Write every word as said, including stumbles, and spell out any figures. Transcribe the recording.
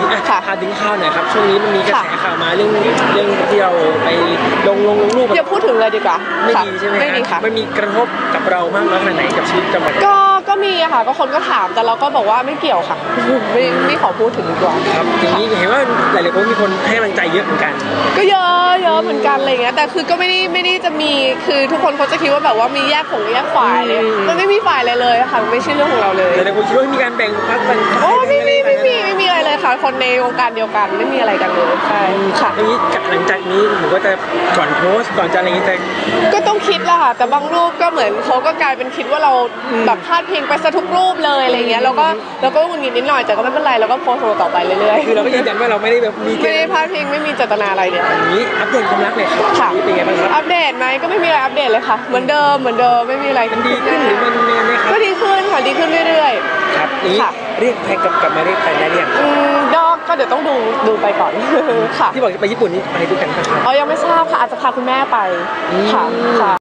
ค่ะพาดึงข่าวหน่อยครับช่วงนี้มันมีกระแสข่าวมาเรื่องเรื่องที่เราไปลงลงรูปอย่าพูดถึงเลยดีกว่าไม่ดีใช่ไหมไม่ดีค่ะมันมีกระทบกับเรามากน้อยขนาดไหนกับชีวิตประจำวันก็ก็มีอะค่ะก็คนก็ถามแต่เราก็บอกว่าไม่เกี่ยวค่ะไม่ไม่ขอพูดถึงดีกว่าครับอย่างนี้เห็นว่าหลายๆคนมีคนให้กำลังใจเยอะเหมือนกันก็เยอะเยอะเหมือนกันอะไรเงี้ยแต่คือก็ไม่ได้ไม่ได้จะมีคือทุกคนเขาจะคิดว่าแบบว่ามีแยกของแยกฝ่ายเลยมันไม่มีฝ่ายอะไรเลยค่ะไม่ใช่เรื่องของเราเลยแต่คนคิดว่ามีการแบ่งพรรคแบ่งโอ้ไม่มีไม่มีไม่มีอะไรเลยค่ะคนในวงการเดียวกันไม่มีอะไรกันเลยใช่ค่ะอย่างนี้หลังจากนี้หนูก็จะก่อนโพสก่อนจะอะไรอย่างนี้แต่ก็ต้องคิดแหละค่ะแต่บางรูปก็เหมือนเขาก็กลายเป็นคิดว่าเราแบบพลาดพิงไปซะทุกรูปเลยอะไรเงี้ยเราก็เราก็หงุดหงิดนิดหน่อยแต่ก็ไม่เป็นไรเราก็โพสต์ต่อไปเรื่อยๆคือเราก็ยืนยันว่าเราไม่ได้แบบมีไม่ได้พลาดพิงไม่มีเจตนาอะไรเนี่ยอย่างนี้อัปเดตความรักเลยค่ะเป็นไงบ้างครับอัปเดตไหมก็ไม่มีอะไรอัปเดตเลยค่ะเหมือนเดิมเหมือนเดิมไม่มีอะไรมันดีขึ้นหรือมันยังไงครับก็ดีขึ้นค่ะดีขึ้นเรื่อยๆครับนี้เรียกแฟนกลับกลับมาเรียกแฟนได้หรือยังอืมดอกก็เดี๋ยวต้องดูดูไปก่อนค่ะที่บอกจะไปญี่ปุ่นนี่ไปด้วยกันครับอ๋อยังไม่ทราบค่ะอาจจะพาคุณแม่ไปค่ะค่ะ